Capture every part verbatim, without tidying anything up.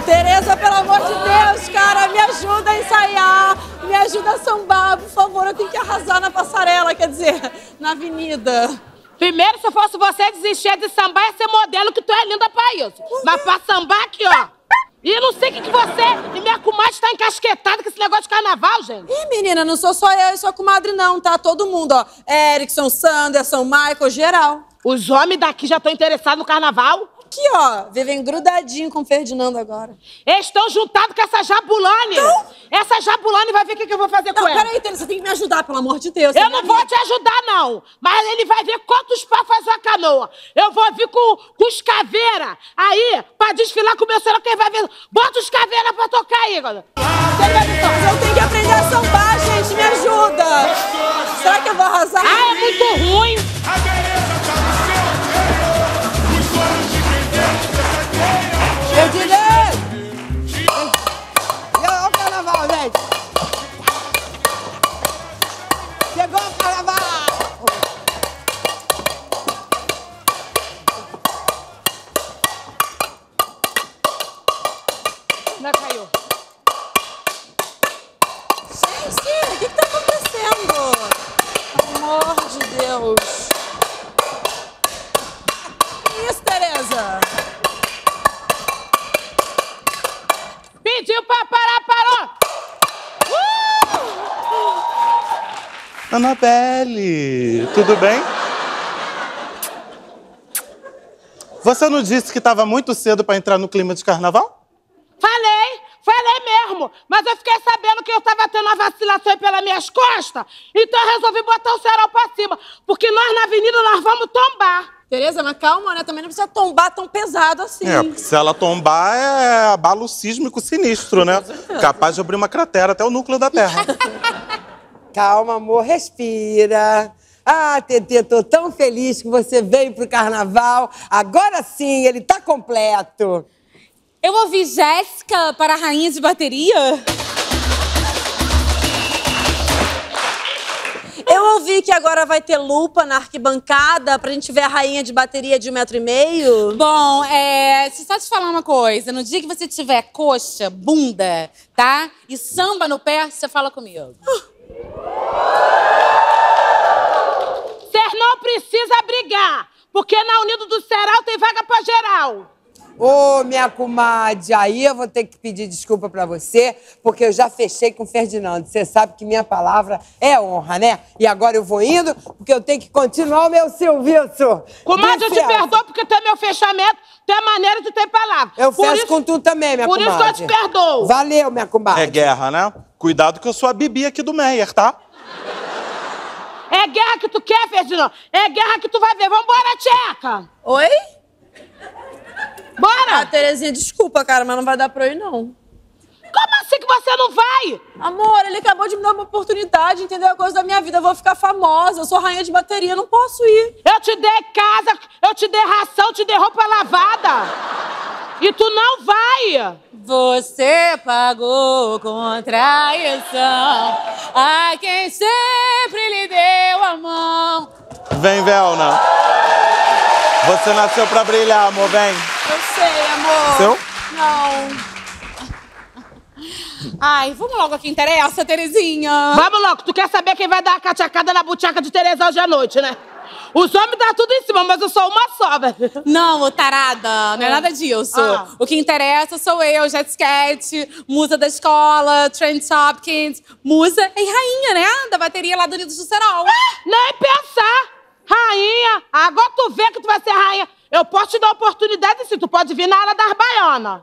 Tereza, pelo amor de Deus, cara, me ajuda a ensaiar, me ajuda a sambar, por favor, eu tenho que arrasar na passarela, quer dizer, na avenida. Primeiro, se eu fosse você desistir de sambar, ia ser modelo, que tu é linda pra isso. Mas pra sambar aqui, ó. E eu não sei o que, que você e minha comadre tá encasquetada com esse negócio de carnaval, gente. Ih, menina, não sou só eu e sua comadre, não, tá? Todo mundo, ó. Erickson, Sanderson, Michael, geral. Os homens daqui já estão interessados no carnaval? Aqui, ó, vivem grudadinho com o Ferdinando agora. Eles estão juntados com essa Jabulani. Então? Essa Jabulani vai ver o que, que eu vou fazer não, com ela. Peraí, Tereza, você tem que me ajudar, pelo amor de Deus. Eu não vou amiga. te ajudar, não. Mas ele vai ver quantos pá faz uma canoa. Eu vou vir com, com os caveira aí, pra desfilar com o meu celular, que ele vai ver. Bota os caveira pra tocar aí, galera. Eu tenho que aprender a sambar, gente, me ajuda. Será que eu vou arrasar? Ah, é muito ruim. Eu direi! Olha o carnaval, gente! Chegou o carnaval! Não caiu. Gente, o que que tá acontecendo? Pelo amor de Deus! Que isso, Tereza? Pediu pra parar, parou! Uh! Anabelle, tudo bem? Você não disse que estava muito cedo para entrar no clima de carnaval? Falei, falei mesmo. Mas eu fiquei sabendo que eu estava tendo uma vacilação aí pelas minhas costas, então eu resolvi botar o cerol pra cima, porque nós na avenida nós vamos tombar. Tereza, mas calma, né? Também não precisa tombar tão pesado assim. É, porque se ela tombar é abalo sísmico sinistro, né? Capaz de abrir uma cratera até o núcleo da Terra. Calma, amor, respira. Ah, Tetê, tô tão feliz que você veio pro carnaval. Agora sim, ele tá completo. Eu ouvi Jéssica para a rainha de bateria. Eu ouvi que agora vai ter lupa na arquibancada pra gente ver a rainha de bateria de um metro e meio. Bom, é... deixa eu só te falar uma coisa. No dia que você tiver coxa, bunda, tá? E samba no pé, você fala comigo. Vocês não precisam brigar, porque na Unido do Ceral tem vaga pra geral. Ô, minha comadre, aí eu vou ter que pedir desculpa pra você, porque eu já fechei com o Ferdinando. Você sabe que minha palavra é honra, né? E agora eu vou indo, porque eu tenho que continuar o meu serviço. Comadre, eu te perdoo porque tu é meu fechamento, tu é maneira de ter palavra. Eu por fecho isso, com tu também, minha por comadre. Por isso que eu te perdoo. Valeu, minha comadre. É guerra, né? Cuidado que eu sou a Bibi aqui do Meyer, tá? É guerra que tu quer, Ferdinando? É guerra que tu vai ver. Vambora, tcheca! Oi? Bora! Ah, Terezinha, desculpa, cara, mas não vai dar pra eu ir, não. Como assim que você não vai? Amor, ele acabou de me dar uma oportunidade, entendeu? É coisa da minha vida, eu vou ficar famosa, eu sou rainha de bateria, não posso ir. Eu te dei casa, eu te dei ração, eu te dei roupa lavada. E tu não vai. Você pagou com traição a quem sempre lhe deu a mão. Vem, Velna. Você nasceu pra brilhar, amor, vem. Eu sei, amor. Seu? Não. Ai, vamos logo aqui, interessa, Terezinha. Vamos logo, tu quer saber quem vai dar a catiacada na butiaca de Tereza hoje à noite, né? Os homens dão tudo em cima, mas eu sou uma só, velho. Não, ô tarada, não é nada disso. Ah. O que interessa sou eu, Jetscat, musa da escola, Trent Hopkins, musa e rainha, né? Da bateria lá do Unidos do Ceral. Ah, nem pensar! Rainha! Agora tu vê que tu vai ser rainha. Eu posso te dar oportunidade sim, tu pode vir na ala das baianas.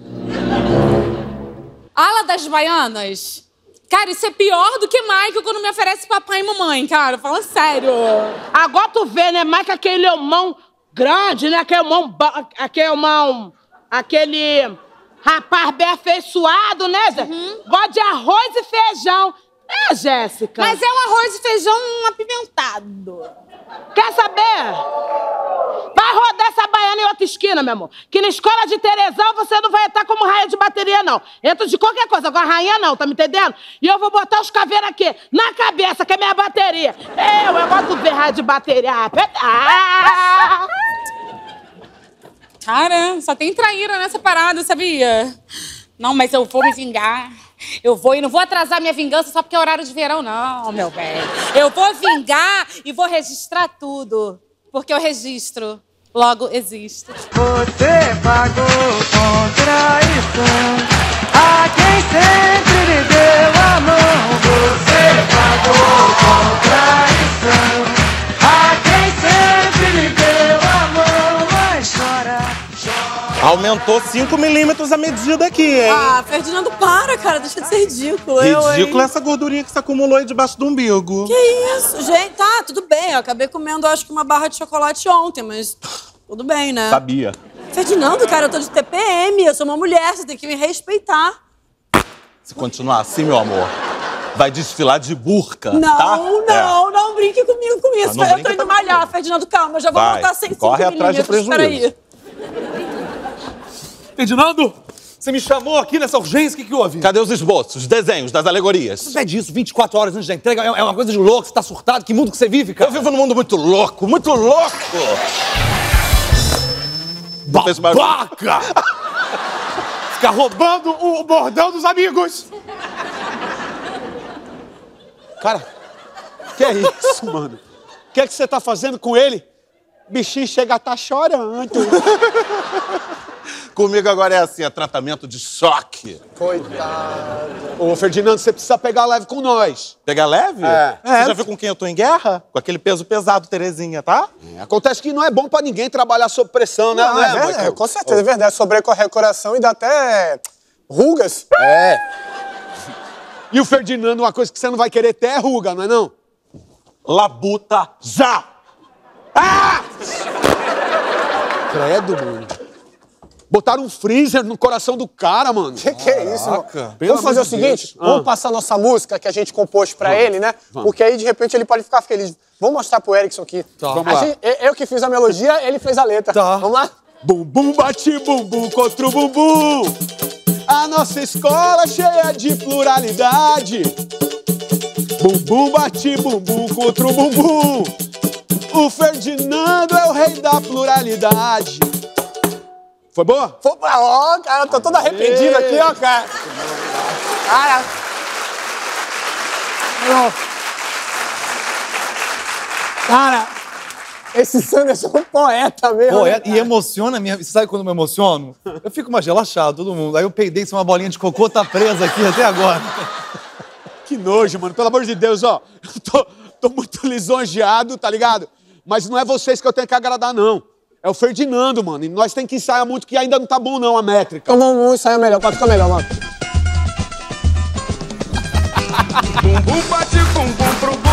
Ala das baianas? Cara, isso é pior do que Michael quando me oferece papai e mamãe, cara. Fala sério. Agora tu vê, né, Michael, aquele homão grande, né? Aquele homão... Aquele homão... Aquele rapaz bem afeiçoado, né, Zé? Uhum. Gosta de arroz e feijão. É, Jéssica? Mas é um arroz e feijão apimentado. Quer saber? Vai rodar essa baiana em outra esquina, meu amor. Que na escola de Terezão você não vai entrar como rainha de bateria, não. Entra de qualquer coisa, agora rainha não, tá me entendendo? E eu vou botar os caveiros aqui, na cabeça, que é minha bateria. Eu, eu gosto de ver rainha de bateria. Ah! Cara, só tem traíra nessa parada, sabia? Não, mas eu vou me vingar. Eu vou e não vou atrasar minha vingança só porque é horário de verão, não, meu bem. Eu vou vingar e vou registrar tudo. Porque eu registro, logo existo. Você pagou com traição a quem sempre lhe deu a mão. Você pagou com traição a quem sempre lhe deu a mão. Mas chora, chora. Aumentou cinco milímetros a medida aqui, hein? Ah, Ferdinando, para, cara. Deixa de ser ridículo. Ridículo eu, essa gordurinha que se acumulou aí debaixo do umbigo. Que isso, gente? Tá, tudo bem. Eu acabei comendo, acho que uma barra de chocolate ontem, mas tudo bem, né? Sabia. Ferdinando, cara, eu tô de T P M. Eu sou uma mulher, você tem que me respeitar. Se continuar assim, meu amor, vai desfilar de burca, Não, tá? não, É. não brinque comigo com isso. Ah, não eu tô brinca indo pra- malhar, Ferdinando, calma. Eu já vou Vai, voltar sem corre cinco atrás de milímetros. prejuízo. Peraí. Ferdinando, você me chamou aqui nessa urgência, o que, que houve? Cadê os esboços, os desenhos das alegorias? Você pede isso vinte e quatro horas antes da entrega? É é uma coisa de louco, você tá surtado? Que mundo que você vive, cara? Eu vivo num mundo muito louco, muito louco! Não fez barulho? Babaca! Ficar roubando o bordão dos amigos! Cara, que é isso, mano? O que é que você tá fazendo com ele? Bichinho chega a tá chorando. Comigo agora é assim, é tratamento de choque. Coitado. Ô, Ferdinando, você precisa pegar leve com nós. Pegar leve? É. Você É. já viu com quem eu tô em guerra? Com aquele peso pesado, Terezinha, tá? Acontece que não é bom pra ninguém trabalhar sob pressão, né? Não, né, é verdade, Michael? com certeza, é verdade. Sobrecorrer o coração e dá até rugas. É. E o Ferdinando, uma coisa que você não vai querer ter é ruga, não é não? Labuta já! Credo, mano. Botaram um freezer no coração do cara, mano. Que que é isso, mano? Pelo Vamos fazer amor o de seguinte, Deus. Ah. vamos passar nossa música que a gente compôs pra ele, né? vamos. Porque aí, de repente, ele pode ficar feliz. Vamos mostrar pro Erickson aqui. Tá. Vamos A lá. gente- eu- eu que fiz a melodia, ele fez a letra. Tá. Vamos lá? Bumbum bate bumbum contra o bumbum. A nossa escola cheia de pluralidade. Bumbum bate bumbum contra o bumbum. O Ferdinando é o rei da pluralidade. Foi boa? Pô, ó, cara, tô todo arrependido aqui, ó, cara. Cara. Não. Cara, esse Sanderson é um poeta mesmo. Pô, né, é- cara? e emociona minha. Você sabe quando eu me emociono? Eu fico mais relaxado, todo mundo. Aí eu peidei, se uma bolinha de cocô tá presa aqui até agora. Que nojo, mano. Pelo amor de Deus, ó. Eu tô, tô muito lisonjeado, tá ligado? Mas não é vocês que eu tenho que agradar, não. É o Ferdinando, mano. E nós temos que ensaiar muito, que ainda não tá bom, não, a métrica. Então vamos, vamos ensaiar melhor, pode ficar melhor, mano. Bumbum bate bumbum pro bumbum.